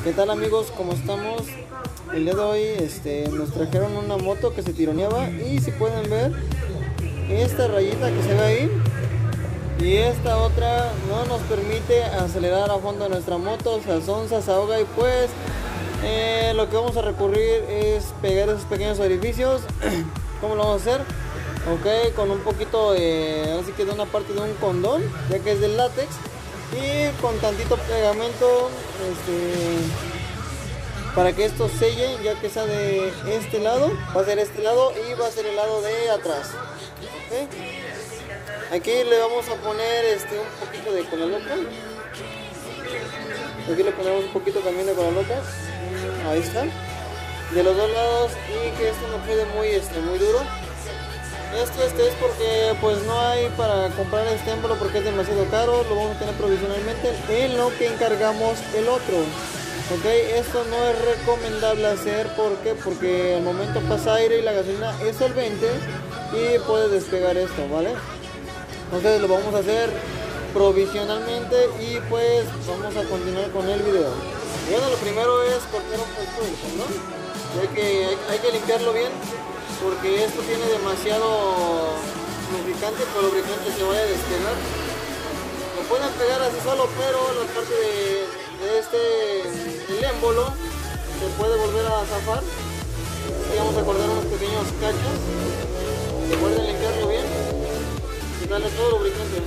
¿Qué tal amigos? ¿Cómo estamos? El día de hoy nos trajeron una moto que se tironeaba y si pueden ver esta rayita que se ve ahí y esta otra no nos permite acelerar a fondo nuestra moto, se asonza, se ahoga y pues lo que vamos a recurrir es pegar esos pequeños orificios. ¿Cómo lo vamos a hacer? Ok, con un poquito así que de una parte de un condón, ya que es del látex, y con tantito pegamento para que esto selle, ya que está de este lado, va a ser este lado y va a ser el lado de atrás. Okay. Aquí le vamos a poner un poquito de cola loca. Aquí le ponemos un poquito también de cola loca. Ahí está. De los dos lados, y que esto no quede muy duro. Esto es porque pues no hay para comprar este émbolo porque es demasiado caro. Lo vamos a tener provisionalmente en lo que encargamos el otro. Ok, esto no es recomendable hacer. ¿Por qué? Porque al momento pasa aire y la gasolina es solvente y puede despegar esto, ¿vale? Entonces lo vamos a hacer provisionalmente y pues vamos a continuar con el video. Bueno, lo primero es cortar un poco el condón, ya que hay que limpiarlo bien porque esto tiene demasiado lubricante, pero el lubricante se vaya a despegar. Lo pueden pegar así solo, pero la parte del émbolo se puede volver a zafar. Así vamos a cortar unos pequeños cachos. Recuerden limpiarlo bien y darle todo el lubricante.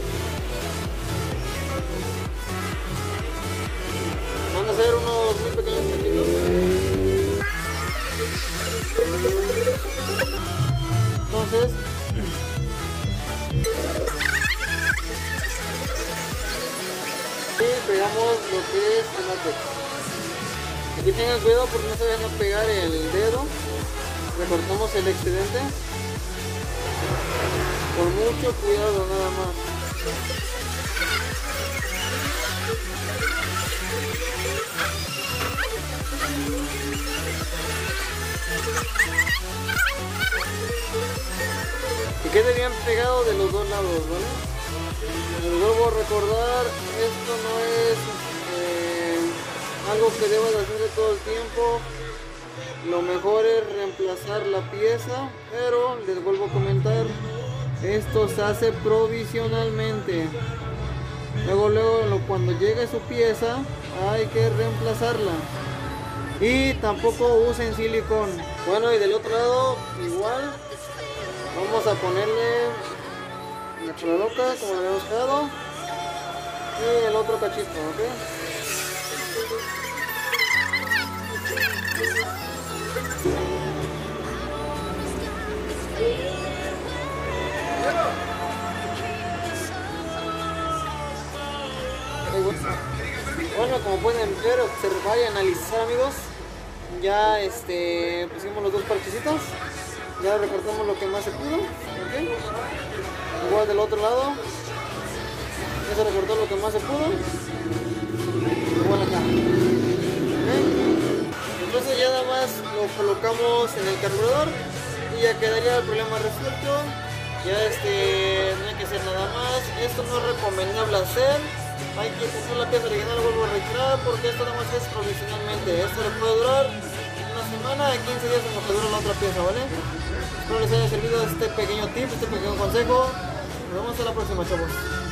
Van a ser unos muy pequeños cachitos. Entonces y pegamos lo que es el látex. Aquí tengan cuidado porque no se vayan a pegar el dedo. Recortamos el excedente con mucho cuidado, nada más. Que quede bien pegado de los dos lados, ¿vale? Les vuelvo a recordar, esto no es algo que debas hacer de todo el tiempo. Lo mejor es reemplazar la pieza, pero les vuelvo a comentar, esto se hace provisionalmente. Luego cuando llegue su pieza hay que reemplazarla. Y tampoco usen silicón. Bueno, y del otro lado igual vamos a ponerle la cola loca como lo habíamos quedado y el otro cachito, ¿ok? Bueno, como pueden ver, observar y analizar, amigos, ya pusimos los dos parchecitos, ya recortamos lo que más se pudo, ¿okay? Igual del otro lado, ya se recortó lo que más se pudo, igual acá, ¿okay? Entonces ya nada más lo colocamos en el carburador y ya quedaría el problema resuelto. Ya no hay que hacer nada más. Esto no es recomendable hacer. Hay que usar la pieza original, lo vuelvo a retirar porque esto nada más es provisionalmente. Esto le puede durar una semana, 15 días en lo que dura la otra pieza, ¿vale? Espero les haya servido este pequeño tip, este pequeño consejo. Nos vemos hasta la próxima, chavos.